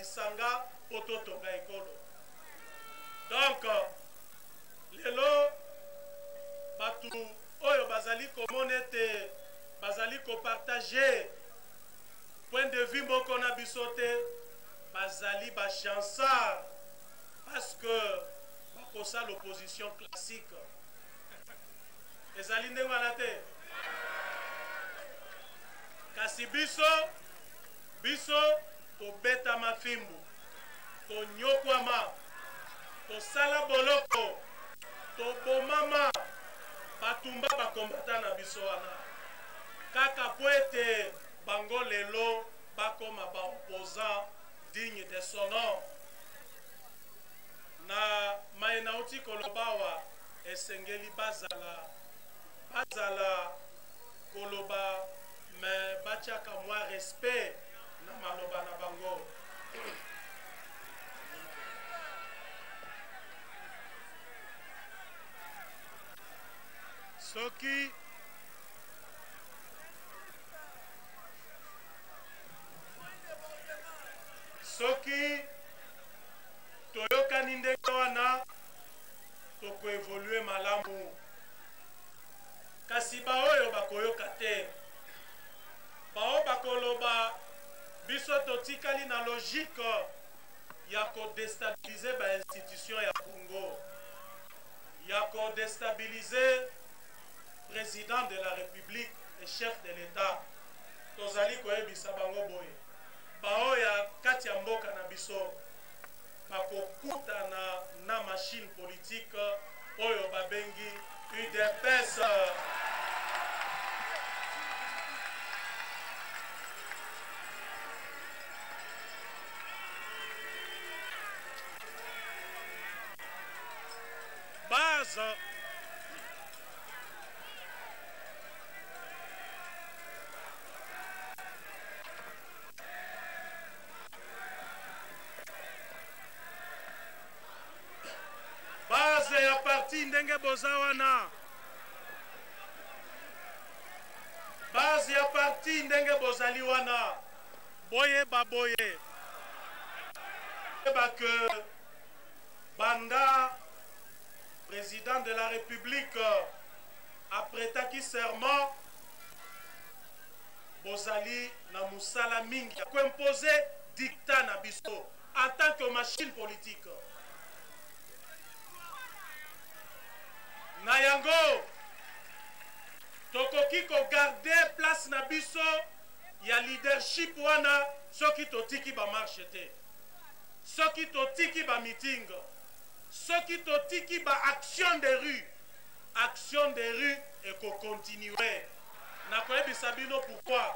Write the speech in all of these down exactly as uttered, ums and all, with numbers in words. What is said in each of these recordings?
lisanga poto tonga ekolo. Donc lelo batu oyo bazali komona te bazali ko partager point de vue moko na bisote bazali ba chansard parce que bakosa l'opposition classique ezali ndenge wana te kasi biso biso tobeta mafimbu tonyokwama tosala boloko tobomama batumba bakombata na biso wana kaka po ete bango lelo bakoma baopposant digne de son nom na mai nauti kolobawa esengeli bazala bazala koloba me batiaka mwa respect na maloba na bango. Soki soki toyokani ndenge wana tokoevolue malamu kasi baoyo bakoyoka te bao bakoloba biso totikali na logique ya kodestabilize ba institution ya Congo ya kodestabilize président de la République et chef de l'État tozali koyebisa bango boye bao ya kati ya mboka na biso bakokutana na machine politique oyo babengi U D P S. Base base ya parti ndenge bozawana base ya parti ndenge bozali wana boye baboye ba que banda président de la République apretaki serment bozali na musala mingi ko imposer dictat na biso en tant que machine politique na yango tokoki ko garder place na biso ya leadership wana soki totiki ba marche te soki totiki ba meeting soki totiki ba action de rue action de rue et ko continuer na koyebisa bino pourquoi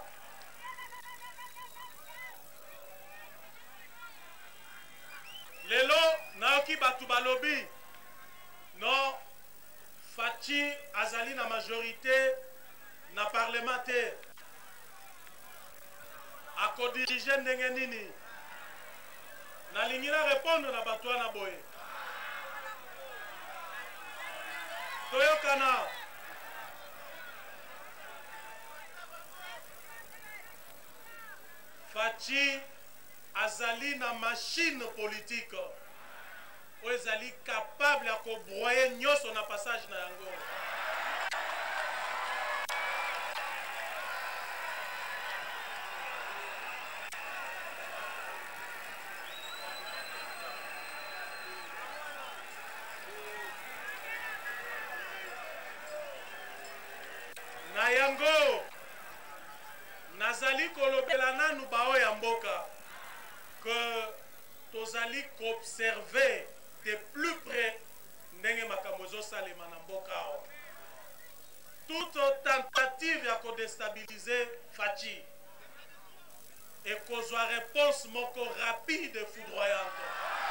lelo naoki batu balobi non Fachi azali na majorité na parlementaire ako dirige ndenge nini nalingi na répondre na bato wana boye toyokana Fachi azali na machine politique oyo ezali capable ya kobroye nyonso na passage na yango na yango nazali kolobela nanu bao ya mboka que tozali koobserve de plus près ndenge makambo ezosalema na mboka awa toute tentative ya kodestabilize Fachi ekozwa réponse moko rapide et foudroyante.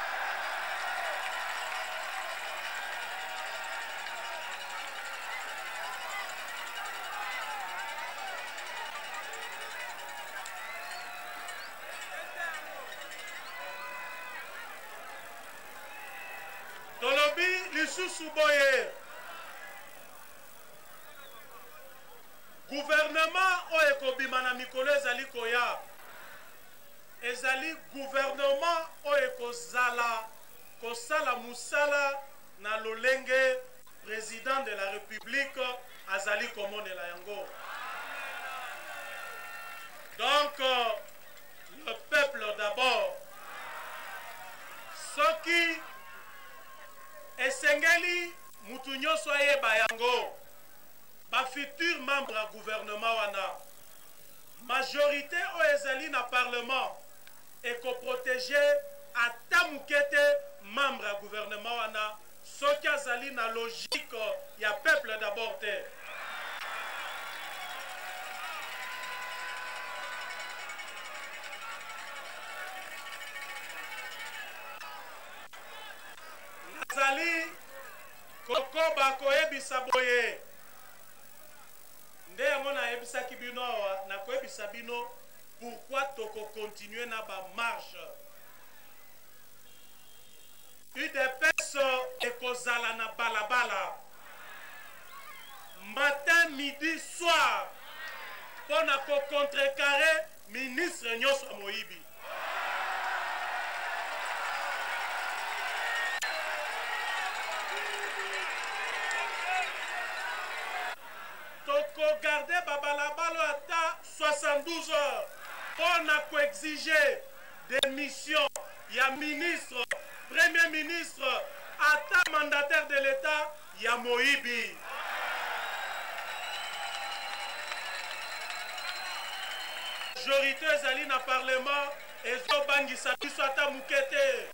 Tolobi lisusu boye gouvernement oyo ekobima na mikolo ezali koya ezali gouvernement oyo ekozala kosala musala na lolenge président de la république azali komonela yango. Donc euh, le peuple d'abord, soki esengeli mutu nyonso ayeba yango, ba futur membre ya gouvernement wana majorité oyo ezali na parlement ekoprotege ata mukete membre ya gouvernement wana soki azali na logique ya peuple d'abord te. Nazali kokoba koyebisa boye nde yango nayebisaki bino awa nakoyebisa bino pourquoi toko continuer na ba marche. U D P S ekozala na balabala matin midi soir pona ko contrecarrer ministre nyonso Moyibi. Toko garder babalabala ata soixante-douze heures pona ko exiger démission ya ministre, premier ministre, ata mandataire de l'État ya Moyibi. Majorité ezali na parlement ezobangisa biso ata mukete.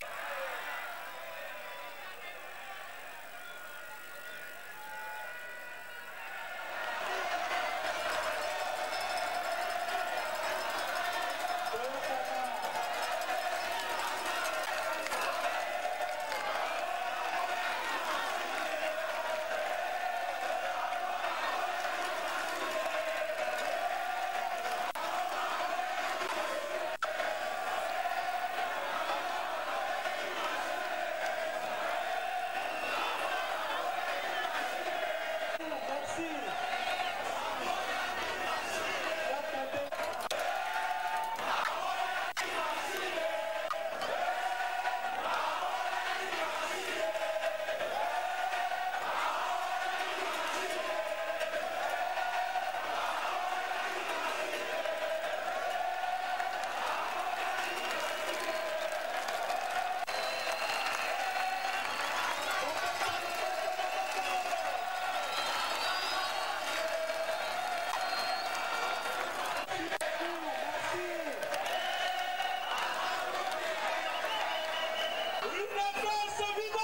Une place, vive